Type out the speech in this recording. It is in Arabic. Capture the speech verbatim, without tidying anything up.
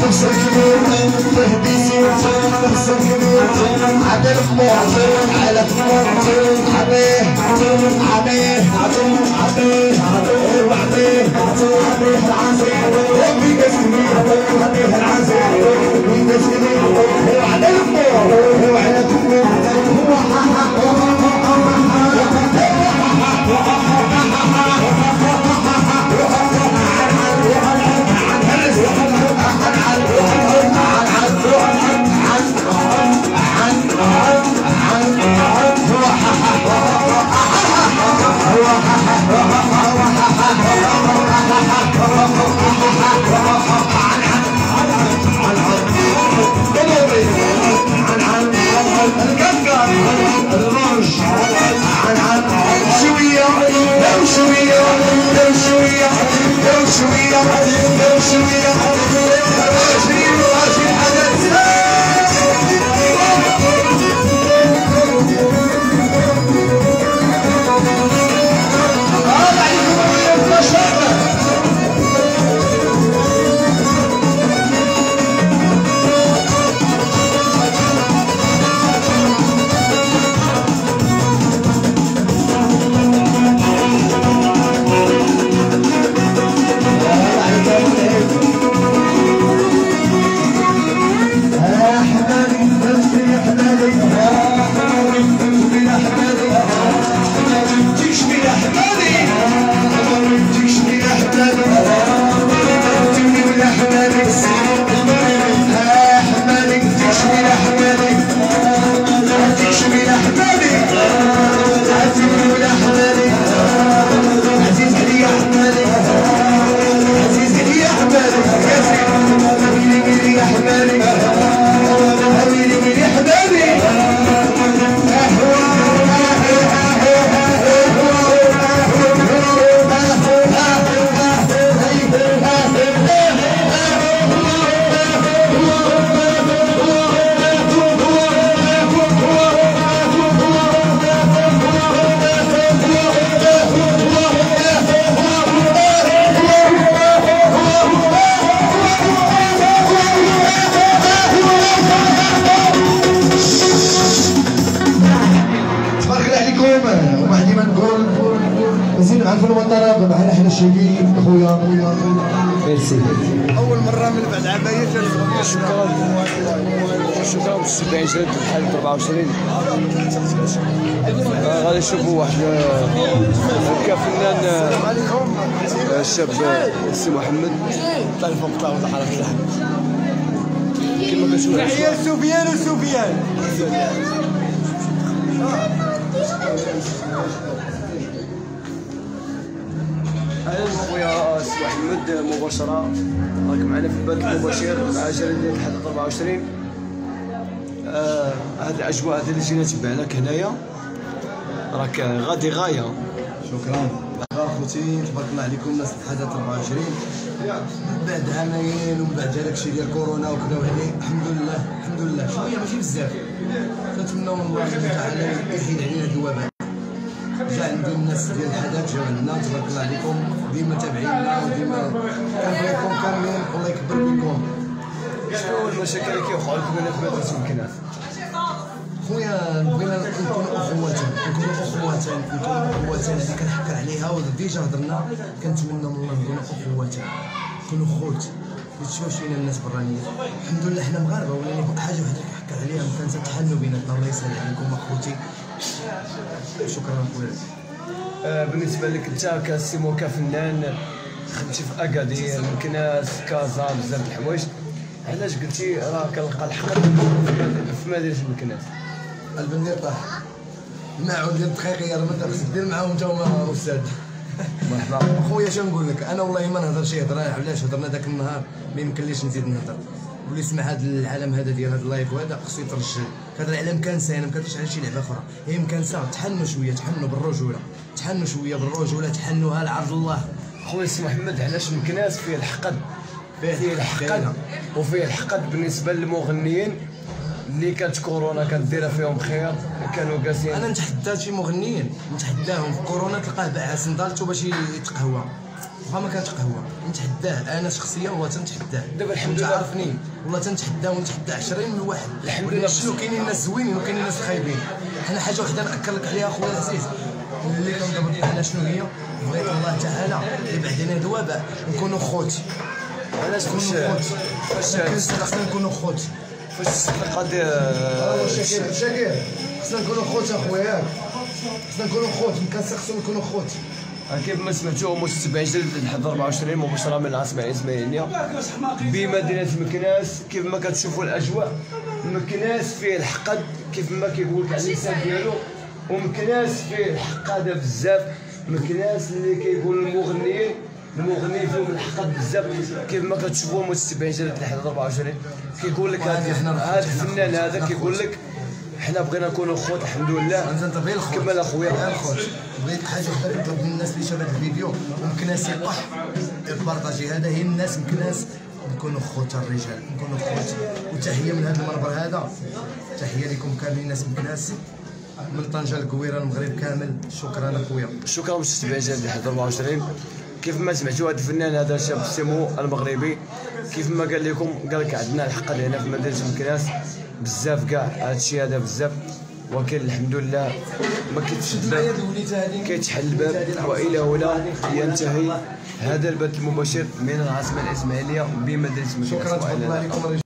تفسر كبير تهدي سيرته تفسر كبير على الخمور على الخمور عبيه عبيه عبيه عبيه وعبيه عبيه العزيز وفي قسمي عبيه العزيز وفي قسمي على الخمور وعلى الخمور ميرسي. اول مره من بعد عبايه شكرا شكرا بالسبعين جلد الحال أربعة وعشرين. غادي نشوفوا واحد كفنان الشاب السي محمد طلع فوق طلع ولا حركه كما كتشوفوا تحيه سفيان وسفيان. اهلا خويا السي محمد مباشره راك معنا في البث المباشر مع جريده الحدث أربعة وعشرين. آه هاد الاجواء هذه اللي جينا تبعناك هنايا راك غادي غايه. شكرا اخوتي تبارك الله عليكم الناس الحدث أربعة وعشرين بعد عامين ومن بعد هذاك الشيء ديال كورونا وكذا وهذه الحمد لله الحمد لله شويه ماشي بزاف كنتمناو من الله سبحانه وتعالى يحيد علينا هذا الوباء. جا عندي الناس ديال الحدث جاو عندنا تبارك الله عليكم ديما تابعينا وديما كنبغيكم كاملين الله يكبر بكم. شنو المشاكل اللي كيوقعوا لكم هنا في مدرسه المكناس؟ خويا بغينا نكونوا اخوات نكونوا اخوات نكونوا اخوات اللي كنحكر عليها وديجا هضرنا كنتمنى من الله نكونوا اخوات نكونوا خوت تشوف فينا الناس برانيين. الحمد لله حنا مغاربه ولكن حاجه وحده كنحكر عليها ما كانت تحنوا بيناتنا. الله يسهل عليكم اخوتي. شكرا خويا. آه بالنسبه لك انت كسيمو كفنان خدمتي في اكادير مكناس كازا بزاف د الحوايج، علاش قلتي راه كنلقى الحق في مدينه مكناس؟ البنير طاح الماعون ديال الدقيقيه راه ما خصك دير معاهم انت وما استاذ. مرحبا خويا شنو نقول لك انا والله ما نهضر شي هضره. علاش هضرنا ذاك النهار ما يمكنليش نزيد نهضر. واللي سمع هذا العالم هذا ديال هذا اللايف وهذا خصو يترجل. هذا العالم كانسه انا ما كنتش على شي لعبه اخرى. هي مكانسه تحنوا شويه تحنوا بالرجوله تحنوا شويه بالرجوله تحنوها لعرض الله. خويا سي محمد علاش مكناس فيه الحقد فيه الحقد وفيه الحقد بالنسبه للمغنيين اللي كانت كورونا كانت دايره فيهم خير كانوا قاسين. انا نتحدى شي مغنيين نتحداهم في كورونا تلقاه باع سندالته باش يتقهوى بقى ما كانت قهوه نتحداه انا شخصيا هو تنتحداه دابا الحمد لله. عارفني والله تنتحداه ونتحدى عشرين من واحد الحمد لله. شنو كاينين ناس زوينين وكاينين ناس خايبين. حنا حاجه وحده ناكد لك عليها اخويا العزيز اللي كنضرب حنا شنو هي بغيت الله تعالى يبعد هذا وباء نكونوا خوت. علاش فاش فاش فاش خصنا نكونوا خوت فاش الصدقه ديال شاكر شاكر خصنا نكونوا خوت اخويا خصنا نكونوا خوت كنص خصنا نكونوا خوت. كيف ما سمعتوا مستتبعين جلد الحد أربعة وعشرين مباشره من العاصمه الاسماعيليه بمدينه مكناس. كيف ما كتشوفوا الاجواء مكناس فيه الحقد كيف ما كيقول لك على اللسان ديالو، ومكناس فيه الحقاده بزاف. مكناس اللي كيقول المغنيين المغنيين فيهم الحقد بزاف. كيف ما كتشوفوا مستتبعين جلد الحد أربعة وعشرين كيقول لك هذا الفنان هذا كيقول لك حنا بغينا نكونوا خوت الحمد لله. انت غير الخوت كمل اخويا غير الخوت. بغيت حاجه وحده كنطلب من الناس اللي شافت الفيديو ومكناس يطح البارطاجي هذا هي الناس مكناس نكونوا خوت الرجال نكونوا خوت. وتحيه من هذا المنبر هذا تحيه لكم كاملين الناس مكناس من طنجه للكويره المغرب كامل. شكرا اخويا. شكرا مستتبعين جلد الحد أربعة وعشرين. كيف ما سمعتوا هذا الفنان هذا شاب سيمو المغربي كيف ما قال لكم قال لك عندنا الحقد هنا في مدينه مكناس بزاف كاع هذا الشيء هذا بزاف. ولكن الحمد لله ما كيتشد الباب كيتحل الباب والى هنا ينتهي هذا البث المباشر من العاصمه الاسماعيليه بمدينه مكناس. شكرا تفضل عليكم.